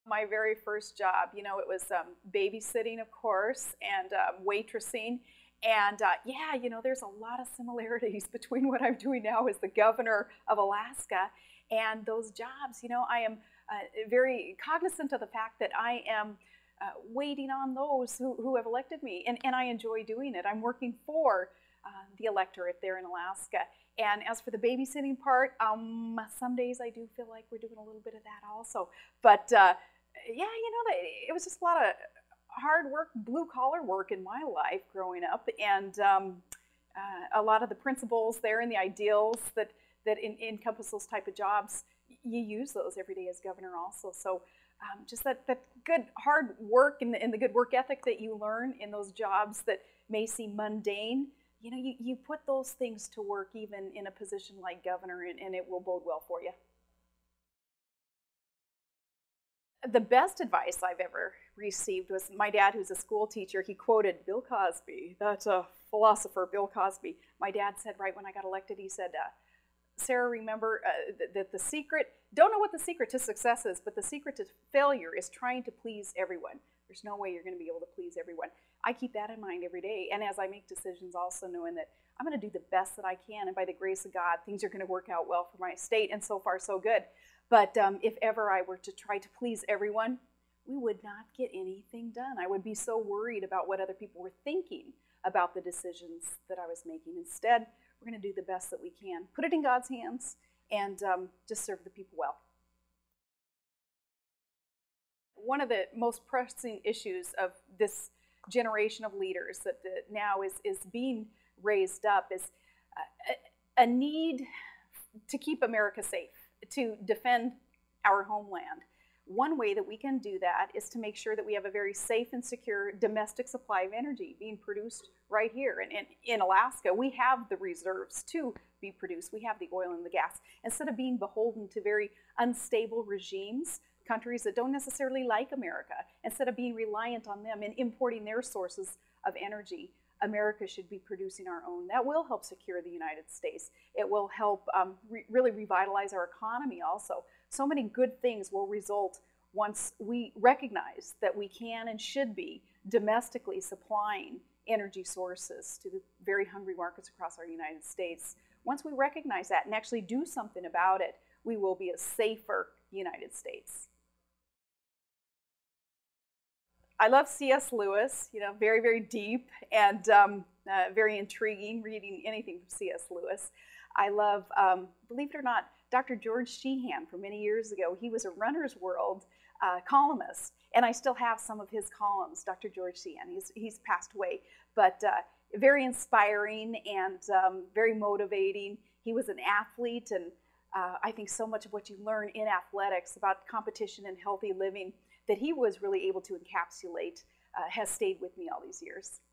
My very first job, you know, it was babysitting, of course, and waitressing. And yeah, you know, there's a lot of similarities between what I'm doing now as the governor of Alaska and those jobs. You know, I am very cognizant of the fact that I am waiting on those who have elected me, and I enjoy doing it. I'm working for the electorate there in Alaska. And as for the babysitting part, some days I do feel like we're doing a little bit of that also. But yeah, you know, it was just a lot of hard work, blue-collar work in my life growing up, and a lot of the principles there and the ideals that encompass those type of jobs, you use those every day as governor also. So just that good hard work and the good work ethic that you learn in those jobs that may seem mundane, you know, you put those things to work even in a position like governor, and it will bode well for you. The best advice I've ever received was my dad, who's a school teacher. He quoted Bill Cosby. That's a philosopher, Bill Cosby. My dad said right when I got elected, he said, Sarah, remember that the secret, don't know what the secret to success is, but the secret to failure is trying to please everyone. There's no way you're going to be able to please everyone. I keep that in mind every day, and as I make decisions, also knowing that I'm going to do the best that I can, and by the grace of God, things are going to work out well for my state, and so far so good. But if ever I were to try to please everyone, we would not get anything done. I would be so worried about what other people were thinking about the decisions that I was making. Instead, we're going to do the best that we can. Put it in God's hands and just serve the people well. One of the most pressing issues of this generation of leaders that now is being raised up is a need to keep America safe, to defend our homeland. One way that we can do that is to make sure that we have a very safe and secure domestic supply of energy being produced right here. And in Alaska, we have the reserves to be produced. We have the oil and the gas. Instead of being beholden to very unstable regimes, countries that don't necessarily like America, instead of being reliant on them and importing their sources of energy, America should be producing our own. That will help secure the United States. It will help really revitalize our economy also. So many good things will result once we recognize that we can and should be domestically supplying energy sources to the very hungry markets across our United States. Once we recognize that and actually do something about it, we will be a safer United States. I love C.S. Lewis, you know, very, very deep and very intriguing reading anything from C.S. Lewis. I love, believe it or not, Dr. George Sheehan from many years ago. He was a Runner's World columnist, and I still have some of his columns, Dr. George Sheehan. He's passed away, but very inspiring and very motivating. He was an athlete, and I think so much of what you learn in athletics about competition and healthy living that he was really able to encapsulate has stayed with me all these years.